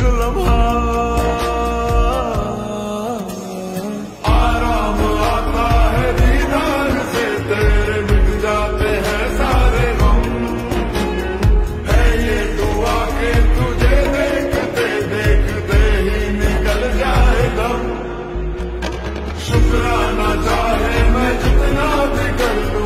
लम्हा आराम आता है दीदार से, तेरे मिट जाते हैं सारे गम। है ये दुआ के तुझे देखते देखते ही निकल जाए दम। शुक्राना चाहे मैं जितना भी कर लूं,